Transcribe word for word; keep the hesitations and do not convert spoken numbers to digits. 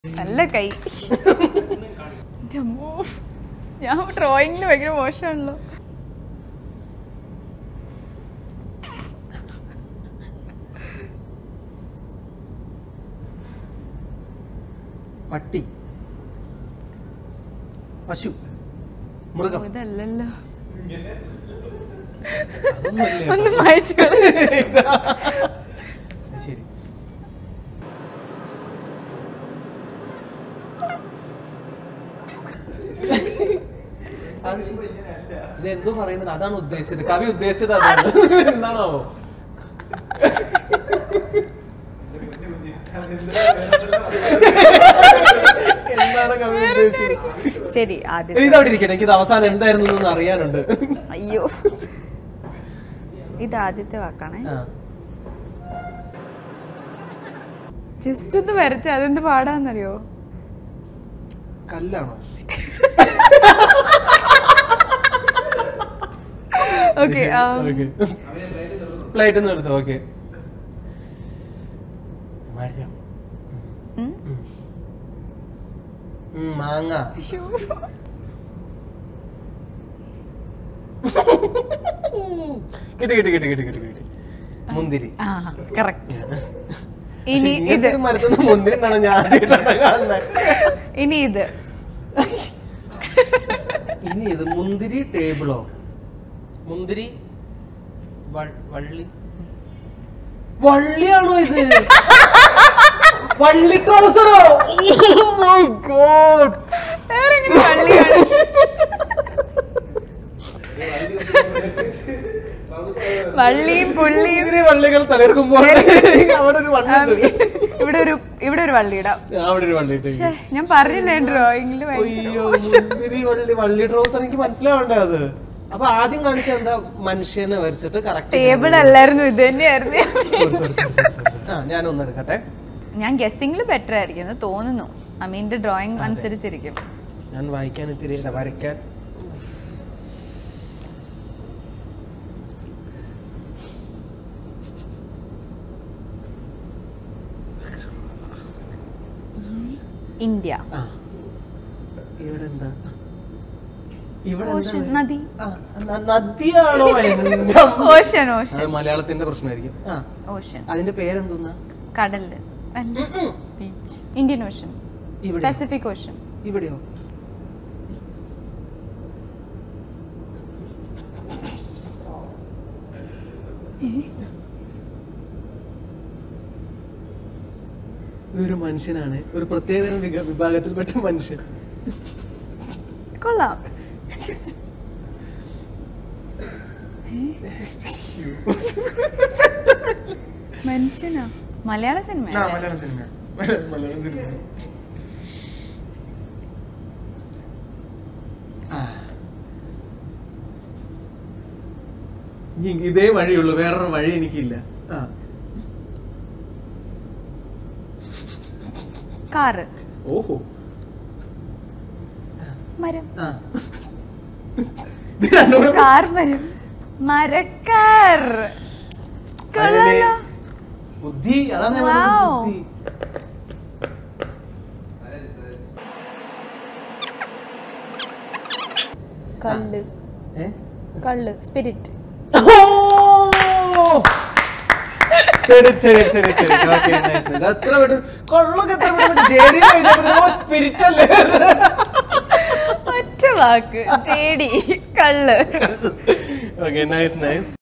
നല്ല കൈ. ഞാൻ ഡ്രോയിങ്ങിൽ ഭയങ്കര മോശമാണല്ലോ. പട്ടി, പശു, മൃഗം. ഇതല്ലല്ലോ. ഒന്നും വായിച്ചു. ശരി. ഇത് എന്തോ പറയുന്നത് അതാണ് ഉദ്ദേശിച്ചത്, കവി ഉദ്ദേശിച്ചത് അതാണ്. എന്താണോ എന്താണ് കവി ഉദ്ദേശിച്ചത്? ശരി, ഇതവിടെ ഇരിക്കട്ടെ, എനിക്കിത് അവസാനം എന്തായിരുന്നു എന്ന് അറിയാനുണ്ട്. അയ്യോ, ഇത് ആദ്യത്തെ വാക്കാണേ. ജസ്റ്റ് ഒന്ന് വരച്ച അതെന്ത് പാടാന്നറിയോ? കല്ലാണോ? ഓക്കെ, പ്ലേറ്റ് ഒന്ന് എടുത്തു. ഓക്കെ, മരം, മാങ്ങ, കിട്ടി കിട്ടി കിട്ടി കിട്ടി കിട്ടി കിട്ടി മുന്തിരി. കറക്റ്റ്. ഇനി ഇത് മരത്തുനിന്ന് മുന്തിരി എന്നാണ് ഞാൻ ഇനി ഇത് ഇനി ഇത് മുന്തിരി ടേബിളോ? മുന്തിരി വള്ളി. വള്ളിയാണോ ഇത്? വള്ളി ട്രൗസറോ? Oh my God. വള്ളിയും പുള്ളിയും വള്ളികൾ തളിർക്കുമ്പോൾ ഇവിടെ ഒരു ഇവിടെ ഒരു വള്ളി ഇടാം. അവിടെ ഒരു വള്ളി. ഞാൻ പറഞ്ഞില്ലേ ഡ്രോയിങ്ങില് വള്ളി വള്ളി ട്രൗസർ എനിക്ക് മനസ്സിലാവണ്ടേ അത്. അപ്പൊ ആദ്യം കാണിച്ച എന്താ? മനുഷ്യനെ വരച്ചിട്ട് കറക്റ്റ് ടേബിൾ അല്ലായിരുന്നു, ഇത് തന്നെയായിരുന്നു. ഞാനൊന്ന് എടുക്കട്ടെ. ഞാൻ ഗസ്സിംഗിൽ ബെറ്റർ ആയിരിക്കും തോന്നുന്നു. അമീന്റെ ഡ്രോയിങ് അനുസരിച്ചിരിക്കും. ഞാൻ വായിക്കാൻ ഇത്തിരി വരയ്ക്കാൻ. ഇന്ത്യ. ഇവിടെ എന്താ? നദി. നദിയാണോ? ഓഷൻ. ഓഷൻ മലയാളത്തിന്റെ പ്രശ്നമായിരിക്കും. ഓഷൻ. അതിന്റെ പേരെന്തോന്നാ? കടല്. Beach. Indian Ocean. Pacific Ocean. ഇവിടെയോ? ഇതൊരു മനുഷ്യനാണ്, ഒരു പ്രത്യേകതരം വിഭാഗത്തിൽപ്പെട്ട മനുഷ്യൻ. കൊള്ളാം. മനുഷ്യനാ? മലയാള സിനിമ. മലയാള സിനിമ. മലയാള സിനിമ. ഇതേ വഴിയുള്ളൂ, വേറൊരു വഴി എനിക്കില്ല. കാറ്. ഓഹോ. മരം. കാർ മരം. മരക്കാർ. ബുദ്ധി, അതാണ് ബുദ്ധി. കല്ല്. കല്ല്. സ്പിരിറ്റ്. ഒറ്റ വാക്ക്. ജേഡി. കള്ള്. Okay, nice nice.